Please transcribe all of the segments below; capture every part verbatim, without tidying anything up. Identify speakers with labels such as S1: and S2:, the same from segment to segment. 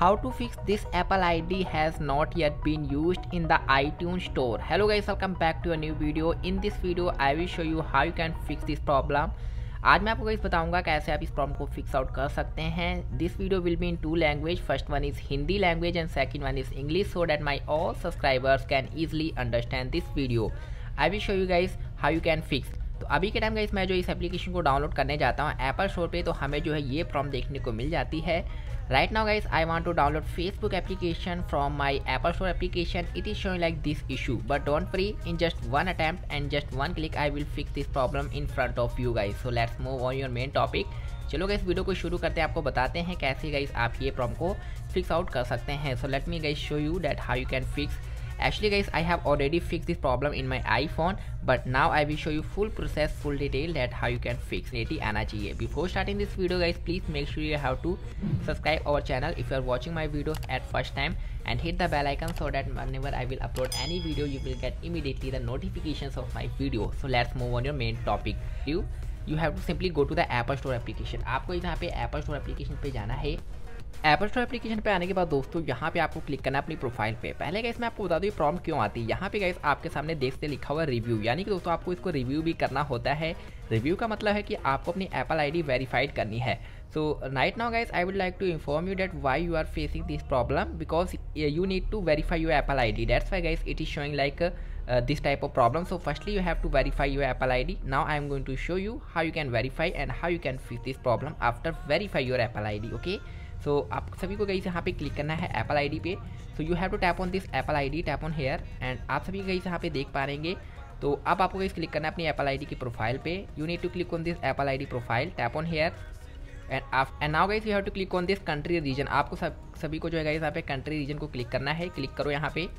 S1: How to fix this Apple I D has not yet been used in the iTunes store. Hello guys, welcome back to a new video. In this video I will show you how you can fix this problem. आज मैं आपको guys बताऊंगा कैसे आप इस problem को fix out कर सकते हैं. This video will be in two language. First one is Hindi language and second one is English, so that my all subscribers can easily understand this video. I will show you guys how you can fix. तो अभी के time guys मैं जो इस application को download करने जाता हूँ एप्पल स्टोर पे, तो हमें जो है ये प्रॉब्लम देखने को मिल जाती है. Right now guys, I want to download Facebook application from my Apple Store application. It is showing like this issue, but don't worry, in just one attempt and just one click I will fix this problem in front of you guys. So let's move on your main topic. चलो guys video को शुरू करते हैं. आपको बताते हैं कैसे guys आप ये प्रॉब्लम को फिक्स आउट कर सकते हैं. So let me guys show you that how you can fix. Actually guys, I have already fixed this problem in my iPhone, but now I will show you full process, full detail that how you can fix it आना चाहिए. Before starting this video guys, please make sure you have to subscribe our channel if you are watching my videos at first time, and hit the bell icon so that whenever I will upload any video you will get immediately the notifications of my video. So let's move on your main topic. You you have to simply go to the Apple Store application. आपको यहाँ पे Apple Store application पे जाना है. Apple store application पे आने के बाद दोस्तों यहाँ पे आपको क्लिक करना है अपनी प्रोफाइल पे. पहले गाइस मैं आपको बता दूँ ये प्रॉब्लम क्यों आती है. यहाँ पे गाइस आपके सामने देखते लिखा हुआ रिव्यू, यानी कि दोस्तों आपको इसको रिव्यू भी करना होता है. रिव्यू का मतलब है कि आपको अपनी एप्पल आईडी वेरीफाइड करनी है. So right now guys I would like to inform you that why you are facing this problem, because you need to verify your Apple ID. That's why guys it is showing like this type of problem. So firstly you have to verify your Apple I D. Now I am going to show you how you can verify and how you can fix this problem after verify your Apple I D. Okay, so आप सभी को guys यहाँ पे click करना है Apple ID पे. So you have to tap on this Apple ID, tap on here, and आप सभी गाइस यहाँ पे देख पा रहेंगे. तो अब आपको गाइस क्लिक करना है अपनी एप्पल आईडी की प्रोफाइल पे. You need to click on this Apple ID profile, tap on here, and and now guys you have to click on this country region. आपको सब सभी को जो है गाइस यहाँ पे कंट्री रीजन को क्लिक करना है. क्लिक करो यहाँ पे,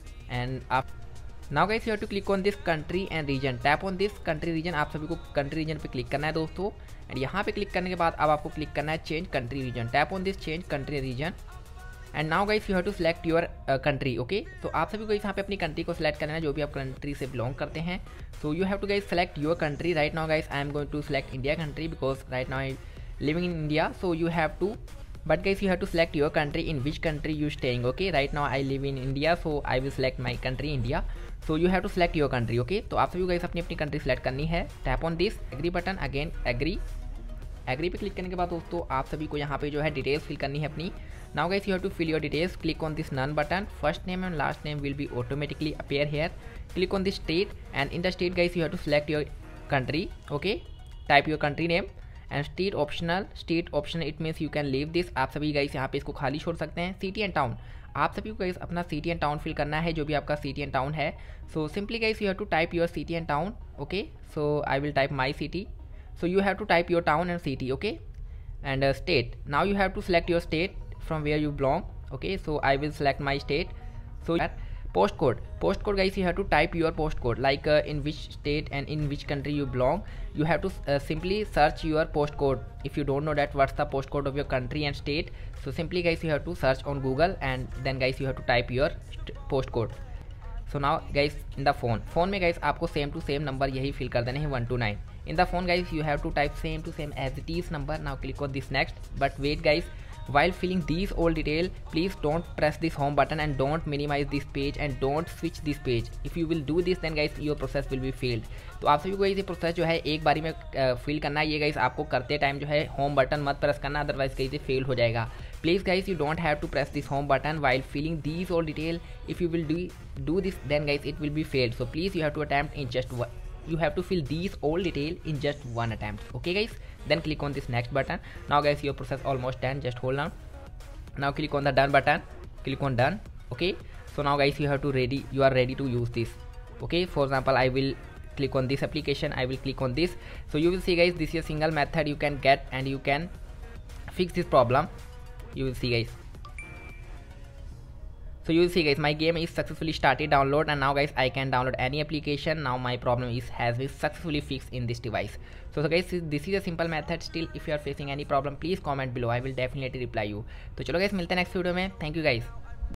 S1: एंड आप now guys you have to click on this country and region, tap on this country region. आप सभी को कंट्री रीजन पे क्लिक करना है दोस्तों. एंड यहाँ पे क्लिक करने के बाद अब आपको क्लिक करना है change country region, tap on this change country region. And now guys you have to select your country. Okay, तो आप सभी को यहाँ पे अपनी कंट्री को सिलेक्ट करना है जो भी आप कंट्री से बिलोंग करते हैं. So you have to guys select your country. Right now guys I am going to select India country because right now I living in India. So you have to but guys you have to select your country, in which country you staying. Okay, right now I live in India, so I will select my country India. So you have to select your country. Okay, तो आप सभी guys अपनी अपनी country select करनी है. tap on this agree button, again agree. agree पे click करने के बाद दोस्तों आप सभी को यहाँ पे जो है डिटेल्स फिल करनी है अपनी. now guys you have to fill your details. click on this none button. first name and last name will be automatically appear here. click on this state, and in the state guys you have to select your country. okay, type your country name. And state optional. State optional it means you can leave this. आप सभी guys यहाँ पे इसको खाली छोड़ सकते हैं. City and town, आप सभी को गाइस अपना सिटी एंड टाउन फिल करना है जो भी आपका सिटी एंड टाउन है. So simply guys you have to type your city and town. Okay, so I will type my city. So you have to type your town and city. Okay, and state, now you have to select your state from where you belong. Okay, so I will select my state. So post code, post code guys you have to type your post code, like uh, in which state and in which country you belong. You have to uh, simply search your post code. If you don't know that what's the post code of your country and state, so simply guys you have to search on Google, and then guys you have to type your post code. So now guys in the phone phone में guys आपको same to same number यही fill कर देने हैं one two nine. In the phone guys you have to type same to same as it is number. Now click on this next, but wait guys, while filling these all detail please don't press this home button and don't minimize this page and don't switch this page. if you will do this then guys your process will be failed. तो आप सभी को ये process जो है एक बारी में फिल करना है. ये गाइस आपको करते टाइम जो है होम बटन मत प्रेस करना, अदरवाइज कहीं से फेल हो जाएगा. Please guys you don't have to press this home button while filling these all detail. if you will do do this then guys it will be failed. so please you have to attempt in just one. you have to fill these all detail in just one attempt. okay guys, then click on this next button. now guys your process almost done, just hold on. now click on the done button, click on done. okay, so now guys you have to ready you are ready to use this. okay, for example I will click on this application, I will click on this. so you will see guys this is a single method you can get and you can fix this problem. you will see guys. So you will see guys my game is successfully started download, and now guys I can download any application. now my problem is has been successfully fixed in this device. so, so guys this is a simple method. still if you are facing any problem please comment below, I will definitely reply you. तो चलो guys मिलते हैं next video में. thank you guys.